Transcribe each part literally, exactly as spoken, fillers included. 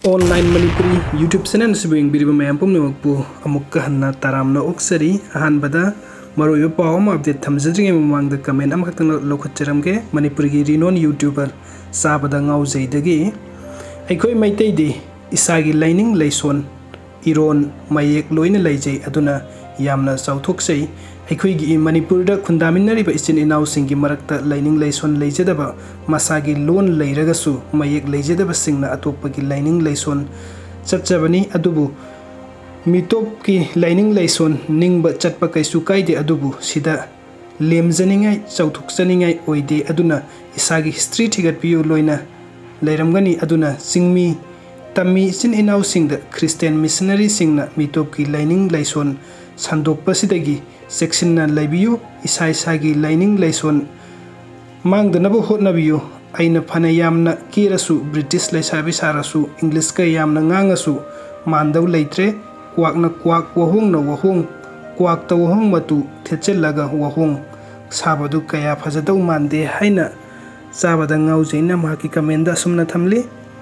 Online Manipuri YouTube channel sibing biriba mayam pumnamakpu amukka hanna taramna oksari ahanbada maroiba pawam update thamjari mamangda comment amakhtang lokhatcharamge Manipuri gi rinon YouTuber Chabada Ngaojeigi aikoi maitai de isagi lining leison iron mayek loina leijai aduna yamna chauthokchai aikoi gi Manipur da khundaminari ba isin inau singi marakta lining leison leijadaba masagi loan leiragasu mayek leijadaba singna atoppa gi lining leison chapchabani adubu mitop ki lining leison ningba chatpa kaisu kaide adubu sida lemjaningai chauthokchaningai oide aduna isagi history thigat piu loina leiramgani aduna singmi tammi isin inau singda Christian missionary singna mitop ki lining leison sandokpa sidagi section na laibiyu isai sagi lining leison mangdanabu hotnabiyu aina phana yamna kirasu British leisabi sarasu English ka yamna ngangasu mandau leitre kwakna kwak wahung na wahung kwak ta wahung matu thechelaga wahung sabadu kaya phajadau mande haina Chabada Ngaojeigi mahaki kamenda sumna thamli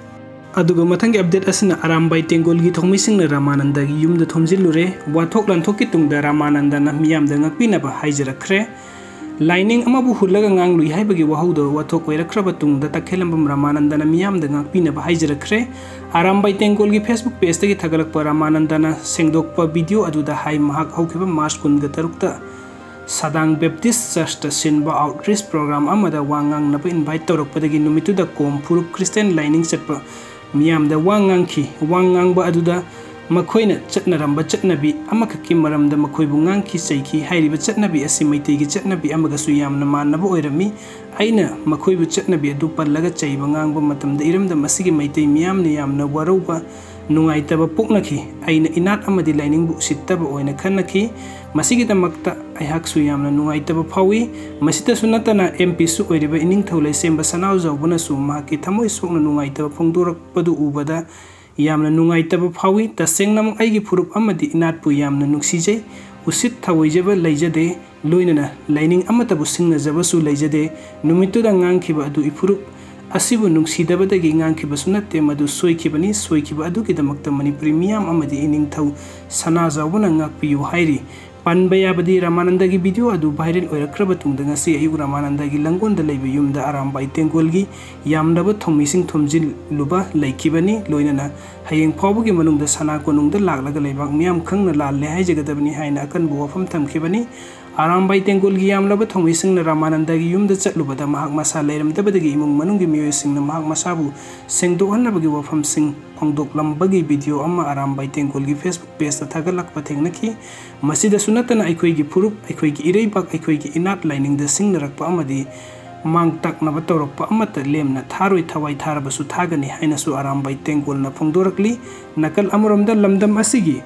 aduga mathangi update asina arambai tengol gi thongmising na Ramananda gi yumda thomjilure wathok lanthok ki tungda Ramananda na miyam da ngakpina ba haijarakre lining amabu hulaga nganglui haibagi wahaudo wathok oirakraba tungda takhelambam Ramananda na miyam da ngakpina ba haijarakre arambai tengol gi Facebook page tagi thagalakpa Ramananda na sengdokpa video aduda hai mahak haukiba March kunga tarukta Sadang Baptist Church ta sinba outreach program amada wangang na invite tawrakpadagi numituda kom phurup Christian lining chatpa miyam da wangang ki wangang ba aduda makhoina chatnaramba chatnabi amakaki maramda makhoibu ngangki saiki hairiba chatnabi asi maitegi chatnabi amagasu yamna mannabu oirami aina makhoibu chatnabi adu pallaga chaiba ngangba matamda iramda masigi maitai miyamna yamna warauba nungaitaba poknaki aina inat amadi lining bu sittaba oina khannaki masigi damakta aihaksu yamna nungaitaba phawi masita sunatana M P su oiriba ining thaulai semba sanau jawbuna su mahaki thamoi sokna nungaitaba phongdorak padu ubada yamna nungaitaba phawi tasengnam aigi phurup amadi inat pu yamna nuksijai usit thawijaba leijade loinana lining amatabu singna jabasu leijade numituda ngangkhiba adu iphurup asibu nungsidabadagi ngangkhiba sunate madu soikibani soikiba adugi damakta Manipuri miyam amadi ining thau sana jawbuna ngakpiyu hairi panba yabadi Ramananda gi video adu viral oirakraba tungda ngasi ayu Ramananda gi langonda leiba yumda arambai tengol gi yamdaba thongmising thomjil luba leikibani loinana hayeng phawbugi manungda sana konungda laklaga leibak miyam khangna lalle haijagadabani haina akan bu wafam thamkhibani arambai tengol gi yamlaba thongmising na Ramananda gi yumda chatlubada mahak masa leiramdabadagi imung manunggi miyoising na mahak masabu sengdorakhrabagi wafam sing phongdoklambagi video amma arambai tengol gi Facebook page ta thagalakpa thengnaki masida sunatana aikoi gi phurup aikoi gi ireibak aikoi gi inat lining da singnarakpa amadi mang taknaba tawrakpa amata lemna tharoi thawai tharabasu thagani haina su arambai tengol na phongdorakli nakal amuramda lamdam asigi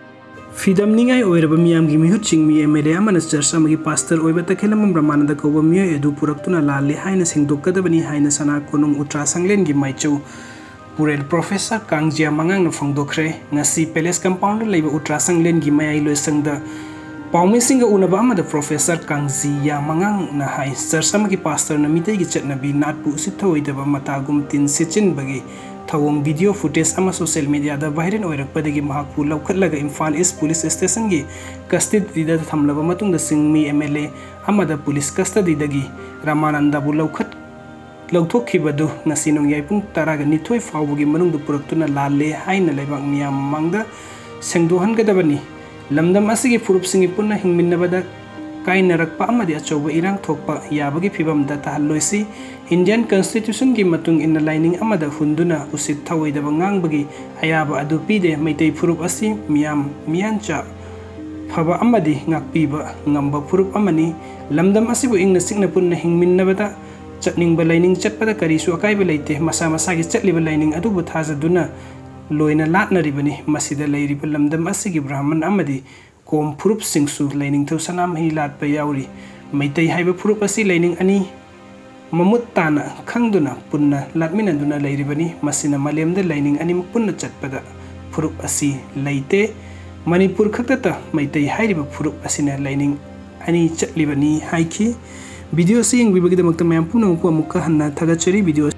Fidam ningai oiraba miyam gi mihut chingmi M L A amana church amagi pastor oiba takhelamam Ramananda koba miyo edu puraktuna lalle haina sengdokkadabani haina sana konung utra sanglen gi maichau purel professor kangjia mangang na phongdokre ngasi palace compound leiba utra sanglen gi mayai loisangda pawmising ga unaba amada professor kangjia mangang na hai church amagi pastor na mitai gi chatnabi natpu sithoidaba matagum tin sichin bagi thawong video footage ama social media da viral oirakpadagi mahakpu laukhatlaga Imphal East police station gi custody da thamlaba matungda singmi M L A amada police custody dagi Ramananda bu laukhat lauthokkhibadu ngasi nongyai pung tara ga nithoi fawbugi manungda puraktuna lalle haina leibak miyam mangda sengdohangadabani lamdam asigi phurup singi punna hingminnabada kainarakpa amadi achauba irang thokpa yabagi phibam da tahalloisi Indian Constitution gi matung inna lining amada hunduna usit thawaidaba ngangbagi ayaba adu pide maitai phurup asi miyam miyancha phaba amadi ngakpiba ngamba phurup amani lamdam asibu ingna sikna punna hingminnabada chatningba lining chatpada karisu akaiba leite masa masa gi chatliba lining adubu thajaduna loina latnaribani masida leiriba lamdam asigi Brahman amadi kom phurup singsu lining thau sanam hi latpa yauri maitai haiba phurup asi lining ani mamut tana khangduna punna latminanduna leiribani masina malemda lining ani punna chatpada phurup asi leite Manipur khaktata maitai hairiba phurup asina lining ani chatlibani haiki video sing bibagi damakta mayam puna ko amukka hanna thagachari video